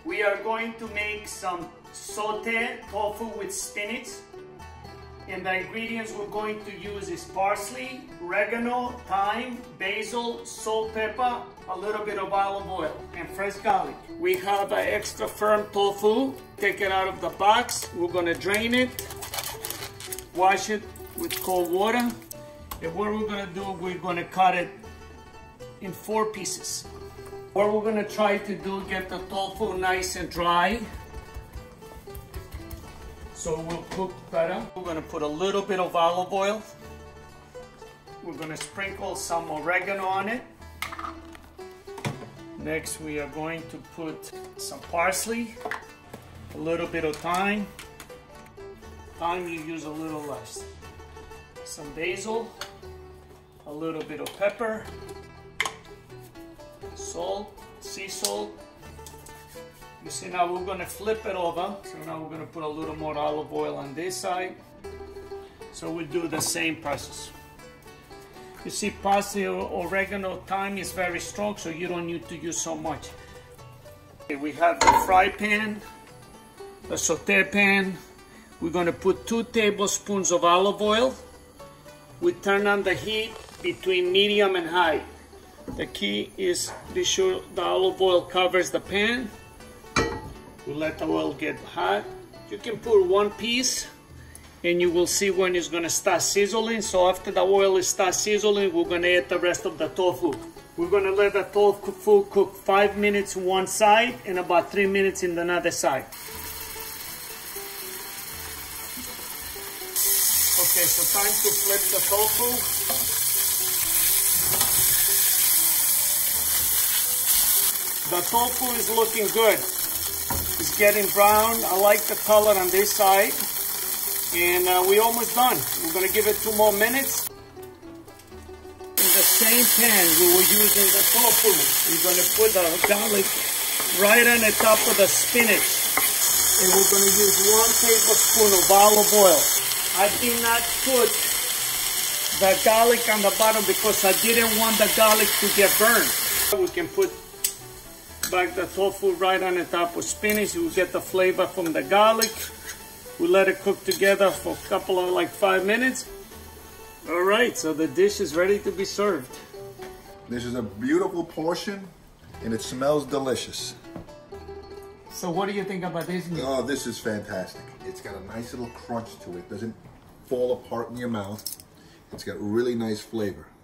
We are going to make some sauté tofu with spinach. And the ingredients we're going to use is parsley, oregano, thyme, basil, salt, pepper, a little bit of olive oil, and fresh garlic. We have an extra firm tofu. Take it out of the box. We're gonna drain it, wash it with cold water. And what we're gonna do, we're gonna cut it in 4 pieces. What we're gonna try to do, get the tofu nice and dry. So we'll cook better. We're gonna put a little bit of olive oil. We're gonna sprinkle some oregano on it. Next, we are going to put some parsley, a little bit of thyme. Thyme you use a little less. Some basil, a little bit of pepper, salt, sea salt. You see, now we're going to flip it over. So now we're going to put a little more olive oil on this side. So we do the same process. You see, parsley, oregano, thyme is very strong, so you don't need to use so much. Okay, we have the fry pan, the sauté pan. We're going to put 2 tablespoons of olive oil. We turn on the heat between medium and high. The key is be sure the olive oil covers the pan. We let the oil get hot. You can put 1 piece and you will see when it's gonna start sizzling. So after the oil starts sizzling, we're gonna add the rest of the tofu. We're gonna let the tofu cook 5 minutes one side and about 3 minutes in another side. Okay, so time to flip the tofu. The tofu is looking good. It's getting brown. I like the color on this side. And we're almost done. We're going to give it 2 more minutes. In the same pan we were using the tofu, we're going to put the garlic right on the top of the spinach. And we're going to use 1 tablespoon of olive oil. I did not put the garlic on the bottom because I didn't want the garlic to get burned. We can put back the tofu right on the top of spinach. You will get the flavor from the garlic. We let it cook together for a couple of 5 minutes. All right, so the dish is ready to be served. This is a beautiful portion and it smells delicious. So what do you think about this? Oh, this is fantastic. It's got a nice little crunch to it. Doesn't fall apart in your mouth. It's got really nice flavor.